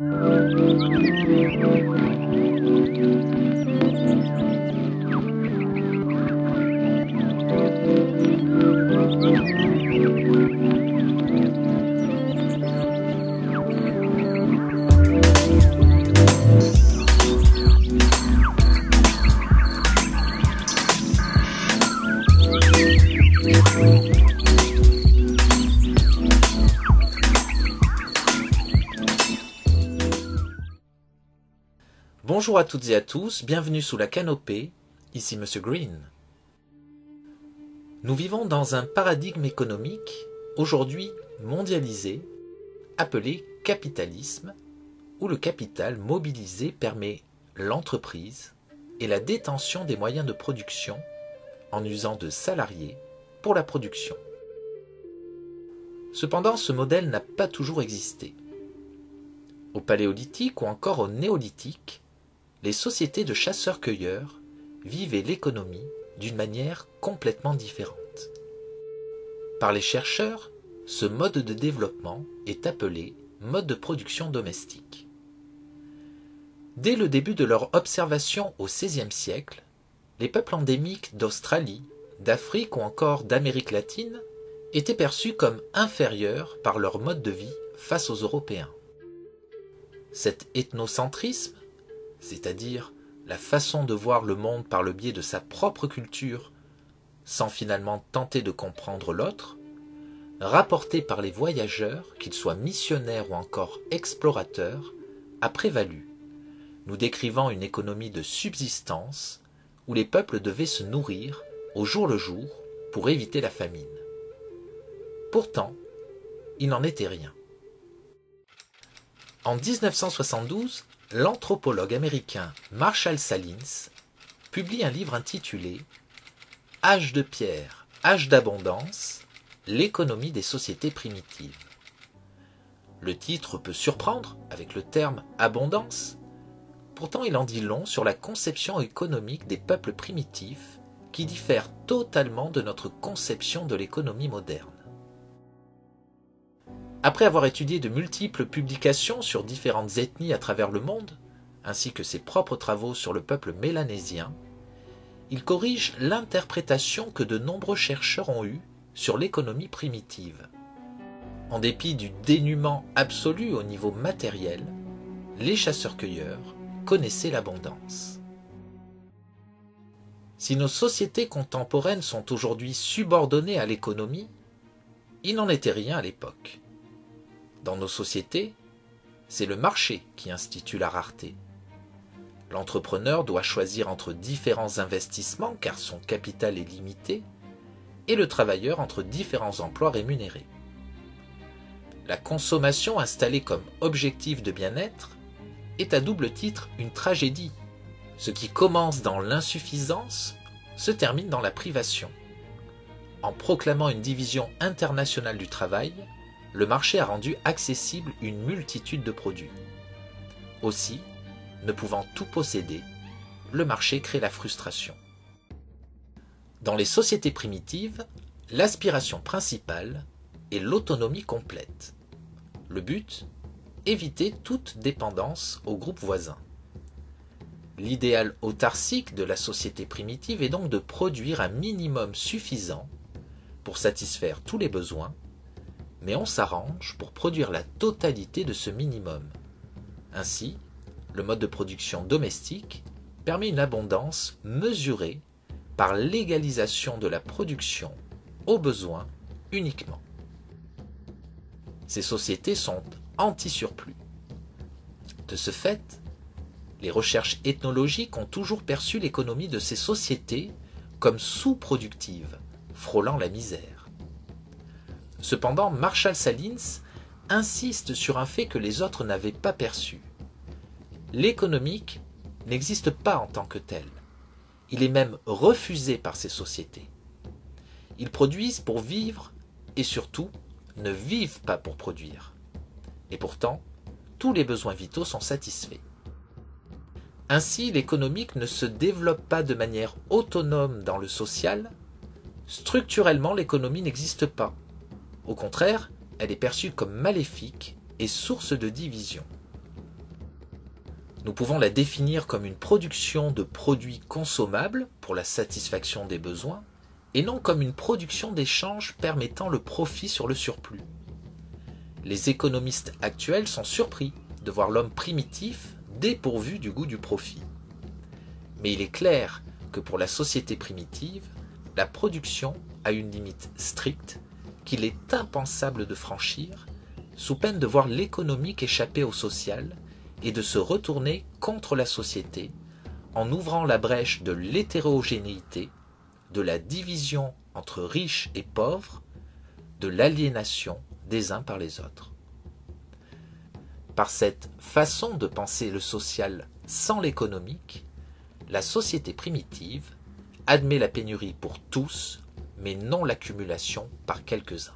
Bonjour à toutes et à tous, bienvenue sous la canopée, ici Monsieur Green. Nous vivons dans un paradigme économique, aujourd'hui mondialisé, appelé capitalisme, où le capital mobilisé permet l'entreprise et la détention des moyens de production en usant de salariés pour la production. Cependant, ce modèle n'a pas toujours existé. Au Paléolithique ou encore au Néolithique, les sociétés de chasseurs-cueilleurs vivaient l'économie d'une manière complètement différente. Par les chercheurs, ce mode de développement est appelé mode de production domestique. Dès le début de leur observation au XVIe siècle, les peuples endémiques d'Australie, d'Afrique ou encore d'Amérique latine étaient perçus comme inférieurs par leur mode de vie face aux Européens. Cet ethnocentrisme, c'est-à-dire la façon de voir le monde par le biais de sa propre culture, sans finalement tenter de comprendre l'autre, rapporté par les voyageurs, qu'ils soient missionnaires ou encore explorateurs, a prévalu, nous décrivant une économie de subsistance où les peuples devaient se nourrir au jour le jour pour éviter la famine. Pourtant, il n'en était rien. En 1972, l'anthropologue américain Marshall Salins publie un livre intitulé « Âge de pierre, âge d'abondance, l'économie des sociétés primitives ». Le titre peut surprendre avec le terme « abondance », pourtant il en dit long sur la conception économique des peuples primitifs qui diffère totalement de notre conception de l'économie moderne. Après avoir étudié de multiples publications sur différentes ethnies à travers le monde, ainsi que ses propres travaux sur le peuple mélanésien, il corrige l'interprétation que de nombreux chercheurs ont eue sur l'économie primitive. En dépit du dénuement absolu au niveau matériel, les chasseurs-cueilleurs connaissaient l'abondance. Si nos sociétés contemporaines sont aujourd'hui subordonnées à l'économie, il n'en était rien à l'époque. Dans nos sociétés, c'est le marché qui institue la rareté. L'entrepreneur doit choisir entre différents investissements car son capital est limité, et le travailleur entre différents emplois rémunérés. La consommation installée comme objectif de bien-être est à double titre une tragédie. Ce qui commence dans l'insuffisance se termine dans la privation. En proclamant une division internationale du travail, le marché a rendu accessible une multitude de produits. Aussi, ne pouvant tout posséder, le marché crée la frustration. Dans les sociétés primitives, l'aspiration principale est l'autonomie complète. Le but, éviter toute dépendance au groupe voisin. L'idéal autarcique de la société primitive est donc de produire un minimum suffisant pour satisfaire tous les besoins, mais on s'arrange pour produire la totalité de ce minimum. Ainsi, le mode de production domestique permet une abondance mesurée par l'égalisation de la production aux besoins uniquement. Ces sociétés sont anti-surplus. De ce fait, les recherches ethnologiques ont toujours perçu l'économie de ces sociétés comme sous-productive, frôlant la misère. Cependant, Marshall Salins insiste sur un fait que les autres n'avaient pas perçu. L'économique n'existe pas en tant que tel. Il est même refusé par ces sociétés. Ils produisent pour vivre et surtout ne vivent pas pour produire. Et pourtant, tous les besoins vitaux sont satisfaits. Ainsi, l'économique ne se développe pas de manière autonome dans le social. Structurellement, l'économie n'existe pas. Au contraire, elle est perçue comme maléfique et source de division. Nous pouvons la définir comme une production de produits consommables pour la satisfaction des besoins, et non comme une production d'échanges permettant le profit sur le surplus. Les économistes actuels sont surpris de voir l'homme primitif dépourvu du goût du profit. Mais il est clair que pour la société primitive, la production a une limite stricte qu'il est impensable de franchir, sous peine de voir l'économique échapper au social et de se retourner contre la société en ouvrant la brèche de l'hétérogénéité, de la division entre riches et pauvres, de l'aliénation des uns par les autres. Par cette façon de penser le social sans l'économique, la société primitive admet la pénurie pour tous, mais non l'accumulation par quelques-uns.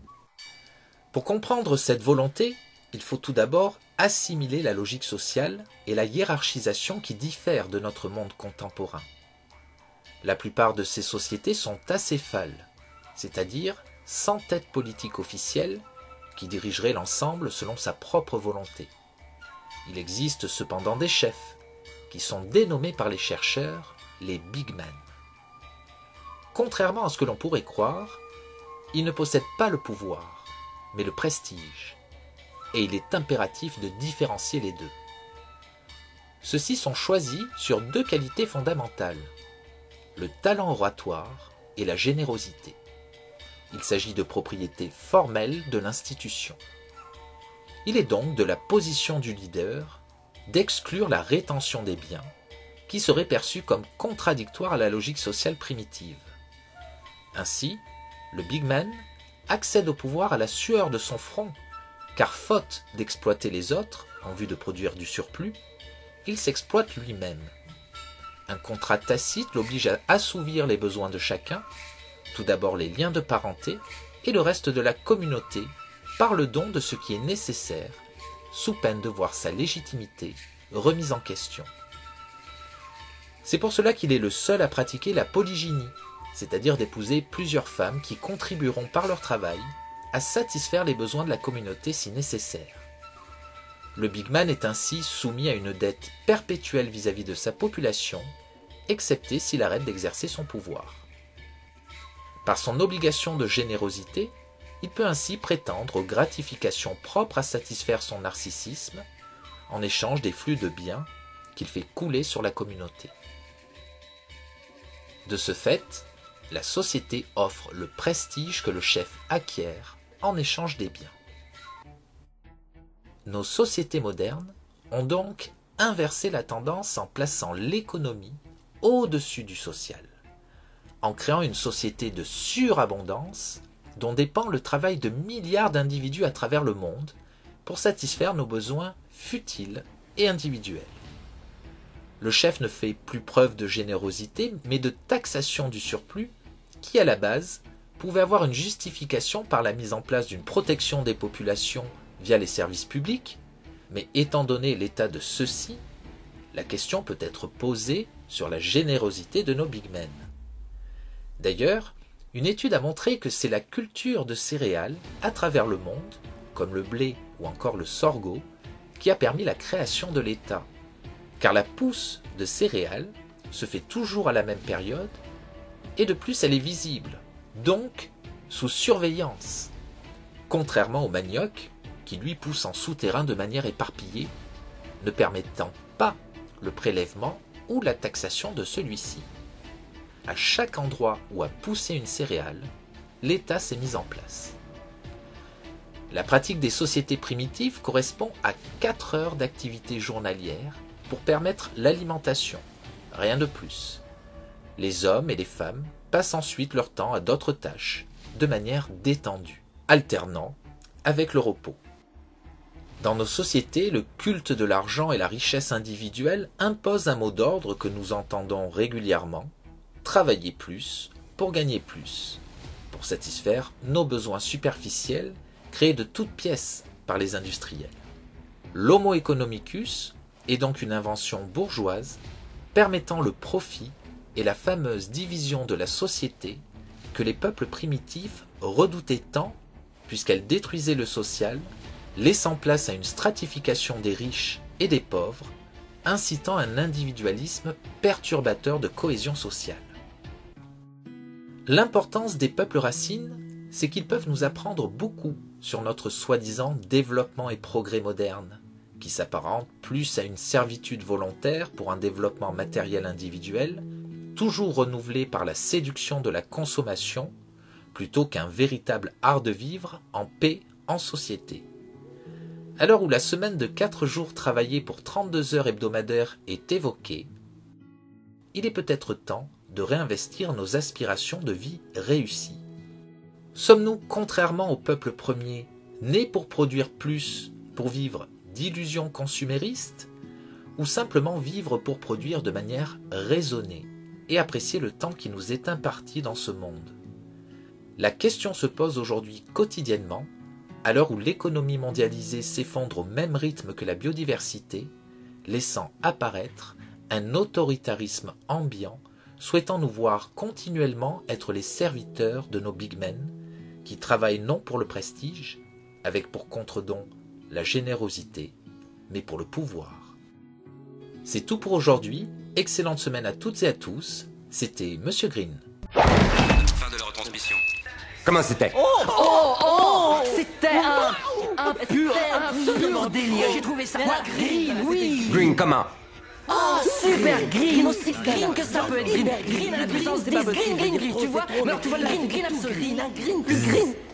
Pour comprendre cette volonté, il faut tout d'abord assimiler la logique sociale et la hiérarchisation qui diffèrent de notre monde contemporain. La plupart de ces sociétés sont acéphales, c'est-à-dire sans tête politique officielle qui dirigerait l'ensemble selon sa propre volonté. Il existe cependant des chefs, qui sont dénommés par les chercheurs les big men. Contrairement à ce que l'on pourrait croire, ils ne possèdent pas le pouvoir, mais le prestige, et il est impératif de différencier les deux. Ceux-ci sont choisis sur deux qualités fondamentales, le talent oratoire et la générosité. Il s'agit de propriétés formelles de l'institution. Il est donc de la position du leader d'exclure la rétention des biens, qui serait perçue comme contradictoire à la logique sociale primitive. Ainsi, le big man accède au pouvoir à la sueur de son front, car faute d'exploiter les autres en vue de produire du surplus, il s'exploite lui-même. Un contrat tacite l'oblige à assouvir les besoins de chacun, tout d'abord les liens de parenté et le reste de la communauté par le don de ce qui est nécessaire, sous peine de voir sa légitimité remise en question. C'est pour cela qu'il est le seul à pratiquer la polygynie, c'est-à-dire d'épouser plusieurs femmes qui contribueront par leur travail à satisfaire les besoins de la communauté si nécessaire. Le big man est ainsi soumis à une dette perpétuelle vis-à-vis de sa population, excepté s'il arrête d'exercer son pouvoir. Par son obligation de générosité, il peut ainsi prétendre aux gratifications propres à satisfaire son narcissisme, en échange des flux de biens qu'il fait couler sur la communauté. De ce fait, la société offre le prestige que le chef acquiert en échange des biens. Nos sociétés modernes ont donc inversé la tendance en plaçant l'économie au-dessus du social, en créant une société de surabondance dont dépend le travail de milliards d'individus à travers le monde pour satisfaire nos besoins futiles et individuels. Le chef ne fait plus preuve de générosité, mais de taxation du surplus qui, à la base, pouvait avoir une justification par la mise en place d'une protection des populations via les services publics, mais étant donné l'état de ceux-ci, la question peut être posée sur la générosité de nos big men. D'ailleurs, une étude a montré que c'est la culture de céréales à travers le monde, comme le blé ou encore le sorgho, qui a permis la création de l'État, car la pousse de céréales se fait toujours à la même période, et de plus elle est visible, donc sous surveillance, contrairement au manioc, qui lui pousse en souterrain de manière éparpillée, ne permettant pas le prélèvement ou la taxation de celui-ci. À chaque endroit où a poussé une céréale, l'État s'est mis en place. La pratique des sociétés primitives correspond à 4 heures d'activité journalière pour permettre l'alimentation, rien de plus. Les hommes et les femmes passent ensuite leur temps à d'autres tâches, de manière détendue, alternant avec le repos. Dans nos sociétés, le culte de l'argent et la richesse individuelle imposent un mot d'ordre que nous entendons régulièrement: travailler plus pour gagner plus, pour satisfaire nos besoins superficiels créés de toutes pièces par les industriels. L'homo economicus est donc une invention bourgeoise permettant le profit et la fameuse division de la société que les peuples primitifs redoutaient tant puisqu'elle détruisait le social, laissant place à une stratification des riches et des pauvres incitant un individualisme perturbateur de cohésion sociale. L'importance des peuples racines, c'est qu'ils peuvent nous apprendre beaucoup sur notre soi-disant développement et progrès moderne, qui s'apparente plus à une servitude volontaire pour un développement matériel individuel, toujours renouvelé par la séduction de la consommation, plutôt qu'un véritable art de vivre en paix en société. À l'heure où la semaine de 4 jours travaillés pour 32 heures hebdomadaires est évoquée, il est peut-être temps de réinvestir nos aspirations de vie réussies. Sommes-nous, contrairement au peuple premier, nés pour produire plus, pour vivre d'illusions consuméristes, ou simplement vivre pour produire de manière raisonnée et apprécier le temps qui nous est imparti dans ce monde? La question se pose aujourd'hui quotidiennement, à l'heure où l'économie mondialisée s'effondre au même rythme que la biodiversité, laissant apparaître un autoritarisme ambiant, souhaitant nous voir continuellement être les serviteurs de nos big men, qui travaillent non pour le prestige, avec pour contre-don la générosité, mais pour le pouvoir. C'est tout pour aujourd'hui, excellente semaine à toutes et à tous, c'était Monsieur Green. Fin de la retransmission. Comment c'était? C'était un pur délire. J'ai trouvé ça green, oui. Green, comment? Oh, super green, aussi green que ça peut être green. Green à la puissance des green, tu vois. Mais alors tu vois le green absolu. Green, plus green.